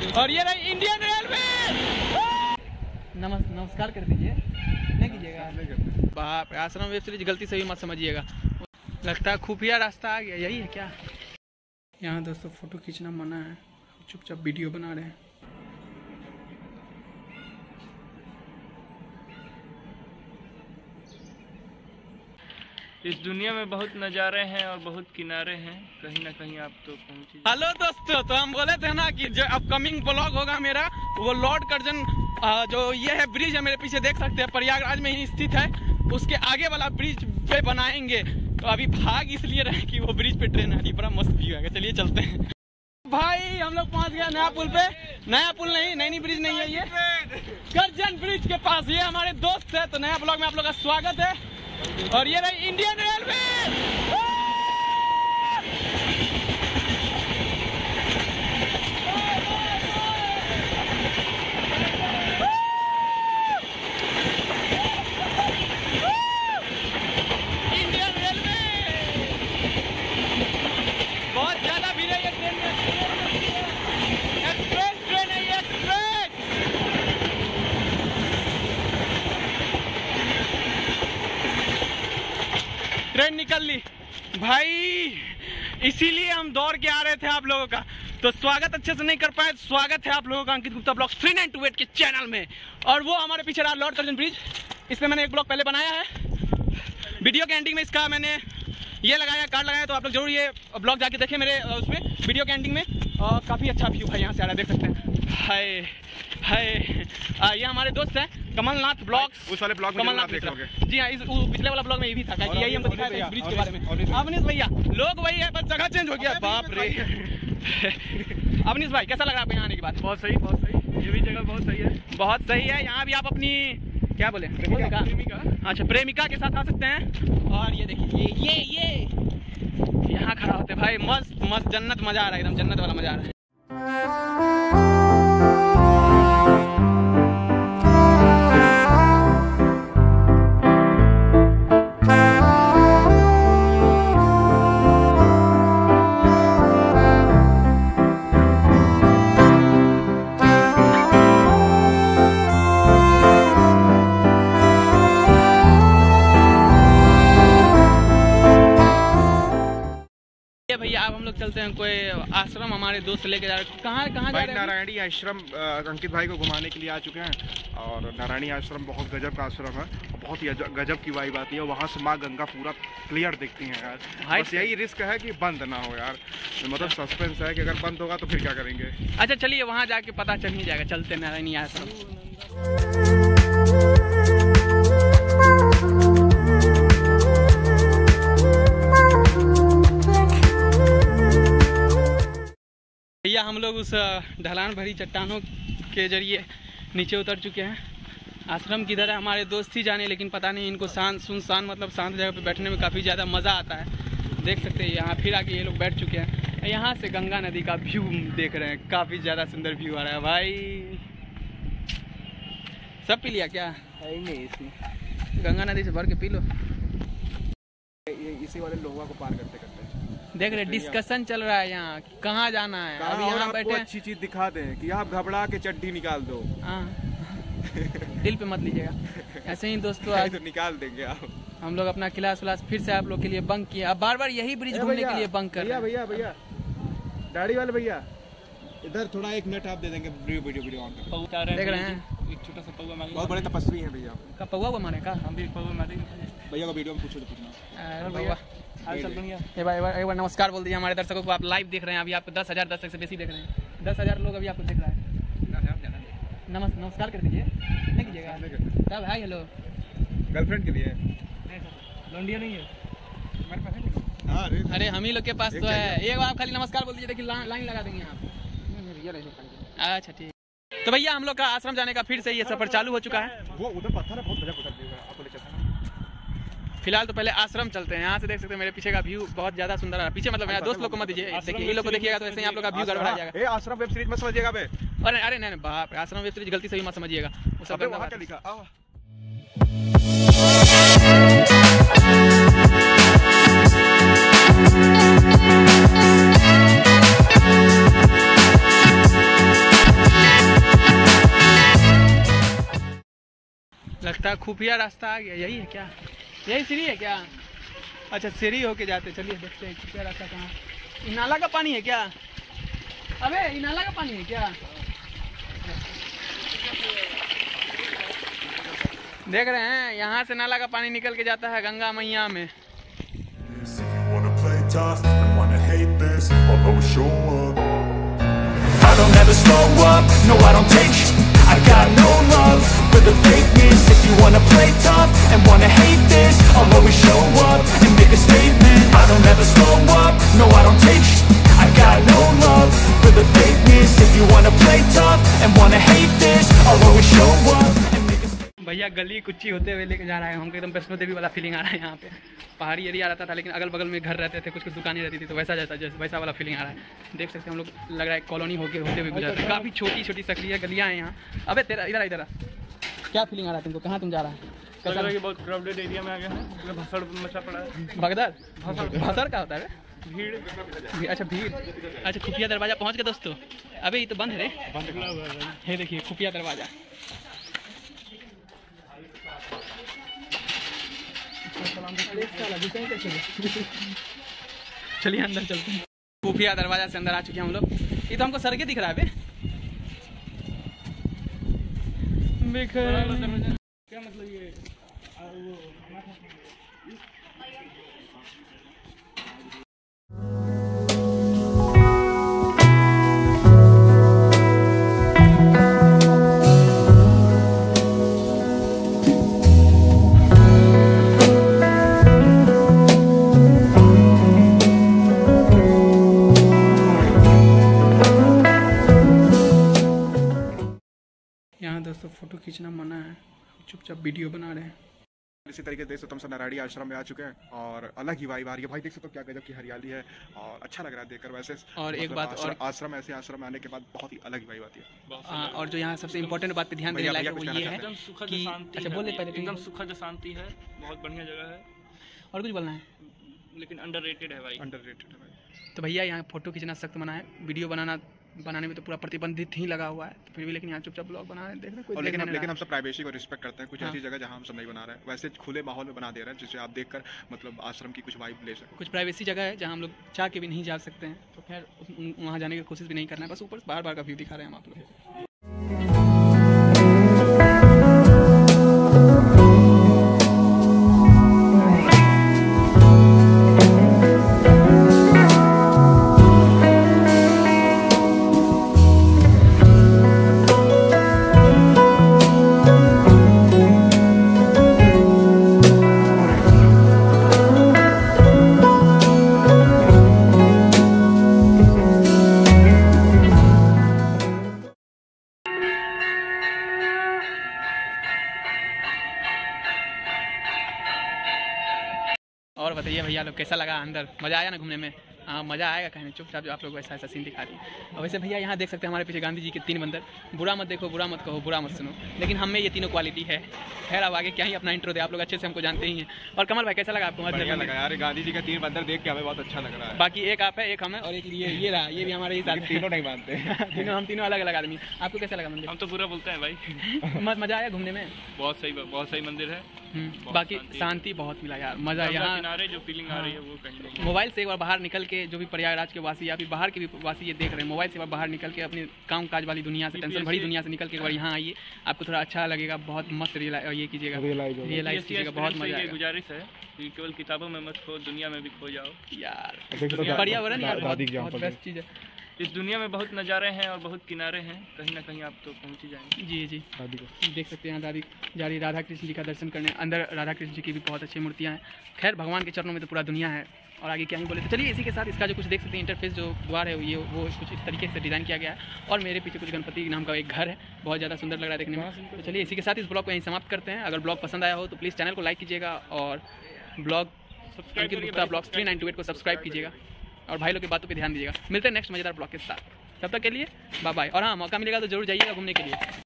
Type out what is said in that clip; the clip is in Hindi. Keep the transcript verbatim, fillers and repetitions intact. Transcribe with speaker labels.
Speaker 1: और ये रही इंडियन रेलवे। नमस् नमस्कार कर दीजिए, नहीं कीजिएगा। बाप रे, आश्रम वेब सीरीज गलती से भी मत समझिएगा। लगता है खुफिया रास्ता आ गया, यही है क्या? यहाँ दोस्तों फोटो खींचना मना है, चुपचाप वीडियो बना रहे हैं।
Speaker 2: इस दुनिया में बहुत नज़ारे हैं और बहुत किनारे हैं, कहीं ना कहीं आप तो पहुंचे।
Speaker 1: हेलो दोस्तों, तो हम बोले थे ना कि जो अपकमिंग ब्लॉग होगा मेरा, वो लॉर्ड कर्जन जो ये है ब्रिज है मेरे पीछे देख सकते हैं, प्रयागराज में ही स्थित है, उसके आगे वाला ब्रिज पे बनाएंगे। तो अभी भाग इसलिए रहे कि वो ब्रिज पे ट्रेन आ रही, बड़ा मस्त व्यू है। चलिए चलते हैं भाई, हम लोग पहुंच गए नया पुल पे। नया पुल नहीं, नैनी ब्रिज नहीं है, ये कर्जन ब्रिज के पास। ये हमारे दोस्त है, तो नया ब्लॉग में आप लोग का स्वागत है। और ये रही इंडियन रेलवे। इंडियन रेलवे बहुत ज्यादा भीड़ है ये ट्रेन में। एक्सप्रेस ट्रेन है ये, एक्सप्रेस। ट्रेन निकल ली भाई, इसीलिए हम दौड़ के आ रहे थे आप लोगों का। तो स्वागत अच्छे से नहीं कर पाए, स्वागत है आप लोगों का Ankit Gupta blog three nine two eight के चैनल में। और वो हमारे पीछे रहा लॉर्ड कर्जन ब्रिज, इस पे मैंने एक ब्लॉग पहले बनाया है। वीडियो के एंडिंग में इसका मैंने ये लगाया, कार्ड लगाया, तो आप लोग जरूर ये ब्लॉग जाके देखें मेरे उसमें वीडियो के एंडिंग में। और काफ़ी अच्छा व्यू है यहाँ से आ रहा है, देख सकते हैं। हाय हाय, ये हमारे दोस्त हैं कमलनाथ ब्लॉग्स।
Speaker 3: उस वाले ब्लॉग में
Speaker 1: कमलनाथ देखोगे। जी हाँ, इस पिछले वाला ब्लॉग में ये भी था, यही हमको दिखाया था ब्रिज के बारे में। अवनीश भैया, लोग वही है, बस जगह चेंज हो गया। बाप रे। अवनीश भाई, कैसा लग रहा है आपको यहाँ आने के बाद?
Speaker 2: बहुत सही, बहुत सही, ये भी जगह बहुत सही है।
Speaker 1: बहुत सही है, यहाँ भी आप अपनी क्या बोले, प्रेमिका, प्रेमिका अच्छा प्रेमिका के साथ आ सकते हैं। और ये देखिए, ये ये ये यहाँ खड़ा होते भाई, मस्त मस्त जन्नत मजा आ रहा है, एकदम जन्नत वाला मजा आ रहा है। भैया अब हम लोग चलते हैं कोई आश्रम, हमारे दोस्त लेके जा रहे हैं। कहाँ कहाँ जा रहे हैं?
Speaker 3: नारायणी आश्रम अंकित भाई को घुमाने के लिए आ चुके हैं। और नारायणी आश्रम बहुत गजब का आश्रम है, बहुत ही गजब की वाइब आती है। वहाँ से माँ गंगा पूरा क्लियर दिखती है यार। बस यही रिस्क है कि बंद ना हो यार, मतलब सस्पेंस है कि अगर बंद होगा तो फिर क्या करेंगे।
Speaker 1: अच्छा चलिए, वहाँ जाके पता चल ही जाएगा। चलते हैं नारायणी आश्रम। भैया हम लोग उस ढलान भरी चट्टानों के जरिए नीचे उतर चुके हैं। आश्रम किधर है हमारे दोस्त ही जाने, लेकिन पता नहीं इनको शांत सुनसान मतलब शांत जगह पे बैठने में काफ़ी ज़्यादा मज़ा आता है। देख सकते हैं यहाँ फिर आके ये लोग बैठ चुके हैं। यहाँ से गंगा नदी का व्यू देख रहे हैं, काफ़ी ज़्यादा सुंदर व्यू आ रहा है भाई। सब पी लिया क्या?
Speaker 3: है नहीं इसी
Speaker 1: गंगा नदी से भर के पी लो।
Speaker 3: इसी वाले लोगों को पार करते करते
Speaker 1: देख रहे डिस्कशन चल रहा है यहाँ, कहाँ जाना है। अभी यहाँ बैठे
Speaker 3: अच्छी चीज दिखा दें कि आप घबरा के चड्डी निकाल दो।
Speaker 1: हाँ दिल पे मत लीजिएगा। ऐसे ही दोस्तों आज
Speaker 3: तो निकाल देंगे आप।
Speaker 1: हम लोग अपना क्लास व्लास फिर से आप लोग के लिए बंक किया। अब बार बार यही ब्रिज घूमने के लिए बंक कर रहे हैं।
Speaker 3: भैया भैया दाढ़ी वाले भैया, इधर थोड़ा एक मिनट आप दे देंगे वीडियो वीडियो वीडियो ऑन कर।
Speaker 1: देख रहे हैं
Speaker 2: एक छोटा सा पौवा मांगे,
Speaker 3: बहुत बड़े तपस्वी हैं भैया।
Speaker 1: का पौवा को माने का
Speaker 2: हम भी पौवा मांगे
Speaker 3: भैया को वीडियो में पूछो तो पूछना।
Speaker 1: भैया
Speaker 2: चल दूंगा।
Speaker 1: एक बार एक बार नमस्कार बोल दीजिए हमारे दर्शकों को। आप लाइव देख रहे हैं, अभी आपको दस हजार दर्शक से बेसी देख रहे हैं। दस हजार लोग अभी आपको देख रहा है। नमस् नमस्कार कर दीजिए, नहीं कीजिएगा तब। हाय हेलो,
Speaker 3: गर्लफ्रेंड के लिए
Speaker 2: लौंडिया नहीं है हमारे पास।
Speaker 3: हाँ
Speaker 1: अरे हम ही लोग के पास तो है। एक बार आप खाली नमस्कार बोल दीजिए, देखिए लाइन लगा देंगे आप। अच्छा ठीक। तो भैया हम लोग का आश्रम जाने का फिर से ये सफर चालू हो चुका है।
Speaker 3: वो उधर पत्थर है, बहुत गजब उतर देगा आपको ले चलता है।
Speaker 1: फिलहाल तो पहले आश्रम चलते हैं। यहाँ से देख सकते हैं मेरे पीछे का व्यू बहुत ज्यादा सुंदर है। पीछे मतलब मेरा दोस्त लोग को मत दीजिए, देखिए ये लोग को देखिएगा तो ऐसे ही आप लोग का व्यू गड़बड़ा जाएगा।
Speaker 3: ए आश्रम वेब सीरीज मत समझिएगा बे।
Speaker 1: अरे अरे नहीं बाप, आश्रम वेब सीरीज गलती से भी मत समझिएगा। वो सब
Speaker 3: वहाँ क्या लिखा? आओ
Speaker 1: लगता है खुफिया रास्ता आ गया, यही है क्या? यही सीढ़ी है क्या? अच्छा सीढ़ी होके जाते, चलिए देखते हैं खुफिया रास्ता कहाँ। ये नाला का पानी है क्या? अबे ये नाला का पानी है क्या? देख रहे हैं यहाँ से नाला का पानी निकल के जाता है गंगा मैया में।
Speaker 4: I don't ever slow up, no I don't take sh- I got no love for the fakeness. If you wanna play tough and wanna hate this, I'll always show up and make a statement. I don't ever slow up, no I don't take sh- I got no love for the fakeness. If you wanna play tough and wanna hate this, I'll always show up and make a statement.
Speaker 1: भैया गली कुच्ची होते हुए लेके जा रहा है हमको, एकदम वैष्णो देवी वाला फीलिंग आ रहा है। यहाँ पे पहाड़ी एरिया रहता था लेकिन अगल बगल में घर रहते थे, कुछ कुछ दुकानें रहती थी, तो वैसा जैसा जैसे वैसा वाला फीलिंग आ रहा है। देख सकते हैं हम लोग, लग रहा है कॉलोनी होके होते हुए गुजर रहे हैं। काफ़ी छोटी छोटी सकरिया गलियाँ हैं यहाँ। अबे तेरा इधर इधर क्या फीलिंग आ रहा है तुमको? कहाँ तुम जा रहा है?
Speaker 2: लग रहा है कि बहुत क्राउडेड एरिया में आ गया है, भसड़ मचा पड़ा है।
Speaker 1: भगदड़ भसड़ का होता है?
Speaker 2: भीड़।
Speaker 1: भी, अच्छा भीड़। अच्छा खुफिया दरवाजा पहुँच गए दोस्तों। अबे ये तो बंद है रे, है देखिए खुफिया दरवाजा। चलिए अंदर चलते हैं। खुफिया दरवाजा से अंदर आ चुके हैं हम लोग। ये तो हमको सड़के दिख रहा है बे।
Speaker 2: क्या मतलब ये
Speaker 1: यहाँ दोस्तों फोटो खींचना मना है, चुपचाप वीडियो बना रहे हैं।
Speaker 3: इसी तरीके से देख सकते हो हम सब नारायणी आश्रम में आ चुके हैं और अलग ही वाइब आ रही है भाई। देख सकते हो क्या गजब की हरियाली है और अच्छा लग रहा है देखकर। वैसे
Speaker 1: और एक
Speaker 3: मतलब
Speaker 1: बात
Speaker 3: आश्रम,
Speaker 1: और
Speaker 3: आश्रम ऐसे आश्रम में आने के बाद बहुत ही अलग ही वाइब आती है।
Speaker 1: आ, और जो यहाँ सबसे इम्पोर्टेंट बात पे ध्यान देने लायक है वो ये है
Speaker 2: एकदम सुखद
Speaker 1: कि
Speaker 2: शांति
Speaker 1: अच्छा
Speaker 2: है।
Speaker 1: बोले पहले
Speaker 2: एकदम सुखद शांति है, बहुत बढ़िया जगह है।
Speaker 1: और कुछ बोलना है?
Speaker 2: लेकिन अंडररेटेड है भाई।
Speaker 3: अंडररेटेड है भाई।
Speaker 1: तो भैया यहाँ फोटो खींचना सख्त मना है, वीडियो बनाना बनाने में तो पूरा प्रतिबंधित ही लगा हुआ है, तो फिर भी लेकिन यहाँ चुपचाप ब्लॉग बना रहे हैं। देख रहे हैं कोई
Speaker 3: और
Speaker 1: देख
Speaker 3: लेकिन हम
Speaker 1: नहीं
Speaker 3: लेकिन
Speaker 1: रहा।
Speaker 3: हम सब प्राइवेसी को रिस्पेक्ट करते हैं। कुछ
Speaker 1: हाँ।
Speaker 3: ऐसी जगह जहाँ हम सब नहीं बना रहे हैं, वैसे खुले माहौल में बना दे रहे हैं जिससे आप देखकर मतलब आश्रम की कुछ वाइब ले सकें।
Speaker 1: कुछ प्राइवेसी जगह है जहाँ हम लोग चाह के भी नहीं जा सकते हैं, तो खैर उस- वहाँ जाने की कोशिश भी नहीं करना है, बस ऊपर बार बार का व्यू दिखा रहे हैं हम आप लोग। और बताइए भैया लोग कैसा लगा अंदर? मज़ा आया ना घूमने में? हाँ मज़ा आएगा, कहीं चुपचाप जो आप लोग ऐसा ऐसा सीन दिखा दिए। और वैसे भैया यहाँ देख सकते हैं हमारे पीछे गांधी जी के तीन बंदर। बुरा मत देखो, बुरा मत कहो, बुरा मत सुनो, लेकिन हम में ये तीनों क्वालिटी है। खैर अब आगे क्या ही अपना इंट्रो दे, आप लोग अच्छे से हमको जानते ही हैं। और कमल भाई कैसा लगा आपको?
Speaker 3: बढ़िया लगा यार, गांधी जी का तीन बंदर देख के हमें बहुत अच्छा लग रहा है।
Speaker 1: बाकी एक आप है, एक हम है और एक ये ये रहा, ये भी हमारे ही साथ है।
Speaker 3: तीनों नहीं मानते।
Speaker 1: तीनों हम तीनों अलग अलग आदमी। आपको कैसा लगा मंदिर?
Speaker 2: हम तो पूरा बोलते हैं भाई।
Speaker 1: मत मज़ा आया घूमने में?
Speaker 2: बहुत सही बहुत सही मंदिर है।
Speaker 1: हम्म, बाकी शांति बहुत मिला यार, मज़ा
Speaker 2: गंगा
Speaker 1: यहाँ।
Speaker 2: किनारे जो फीलिंग आ रही है वो कहीं नहीं।
Speaker 1: मोबाइल से एक बार बाहर निकल के जो भी प्रयागराज के वासी या फिर बाहर के भी वासी ये देख रहे हैं, मोबाइल से एक बार बाहर निकल के अपने काम काज वाली दुनिया से, टेंशन भरी दुनिया से निकल के एक बार यहाँ आइए, आपको थोड़ा अच्छा लगेगा। बहुत मस्त रियलाइज ये कीजिएगा, रियलाइज कीजिएगा, बहुत मजा आएगा।
Speaker 2: गुजारिश है कि केवल किताबों में मत खो, दुनिया में भी खो जाओ
Speaker 1: यार
Speaker 3: तो
Speaker 1: पर्यावरण यार बहुत बहुत बेस्ट चीज़ है।
Speaker 2: इस दुनिया में बहुत नज़ारे हैं और बहुत किनारे हैं, कहीं ना कहीं आप तो पहुँच ही जाएंगे।
Speaker 1: जी जी देख सकते हैं दादी जा रही राधा कृष्ण जी का दर्शन करने। अंदर राधा कृष्ण जी की भी बहुत अच्छी मूर्तियाँ हैं। खैर भगवान के चरणों में तो पूरा दुनिया है, और आगे क्या ही बोले। तो चलिए इसी के साथ इसका जो कुछ देख सकते हैं इंटरफेस जो द्वार है ये वो कुछ इस तरीके से डिज़ाइन किया गया है। और मेरे पीछे कुछ गणपति नाम का एक घर है, बहुत ज़्यादा सुंदर लग रहा है देखने में। तो चलिए इसी के साथ इस ब्लॉग को यहीं समाप्त करते हैं। अगर ब्लॉग पसंद आया हो तो प्लीज़ चैनल को लाइक कीजिएगा और blog Ankit Gupta blogs three nine two eight को सब्सक्राइब कीजिएगा और भाई लोग की बातों पर ध्यान दीजिएगा। मिलते हैं नेक्स्ट मजेदार ब्लॉग के साथ, तब तक के लिए बाय बाय। और हाँ मौका मिलेगा तो जरूर जाइएगा घूमने के लिए।